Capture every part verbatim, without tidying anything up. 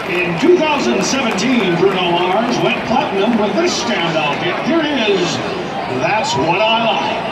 In two thousand seventeen, Bruno Mars went platinum with this standout hit. Here it is, That's What I Like.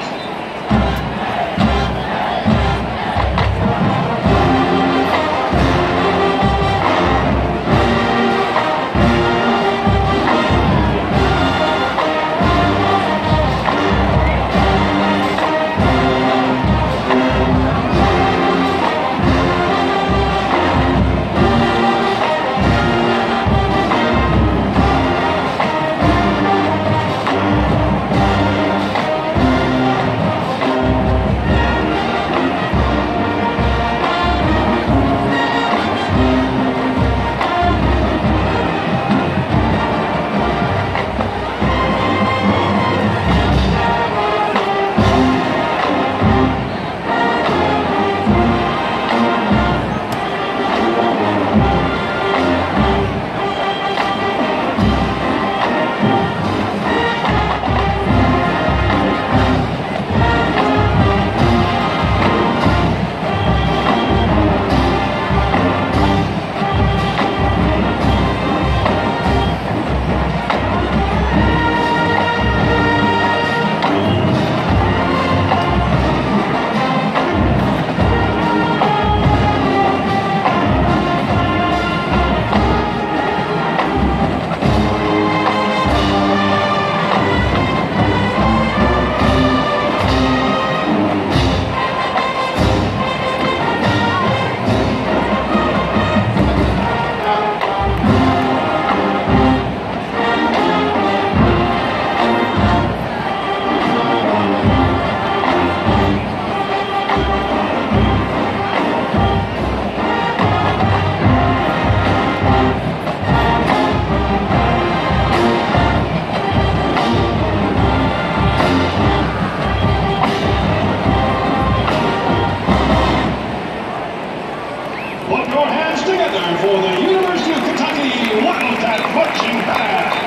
Put your hands together for the University of Kentucky Wildcat marching band.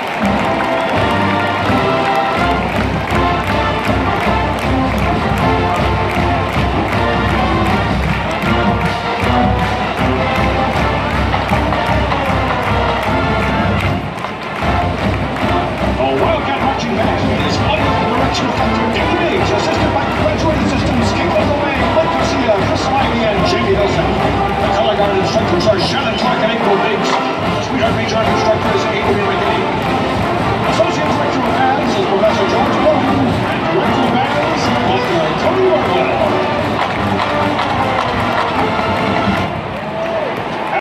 The Wildcat marching band is under the direction of Doctor Dickie Biggs, assisted by graduate assistants Kate Laway, Mike Garcia, Chris Lively, and Jamie Wilson. The color guard instructors are Shannon Clark and April Biggs. Sweetheart Major instructor is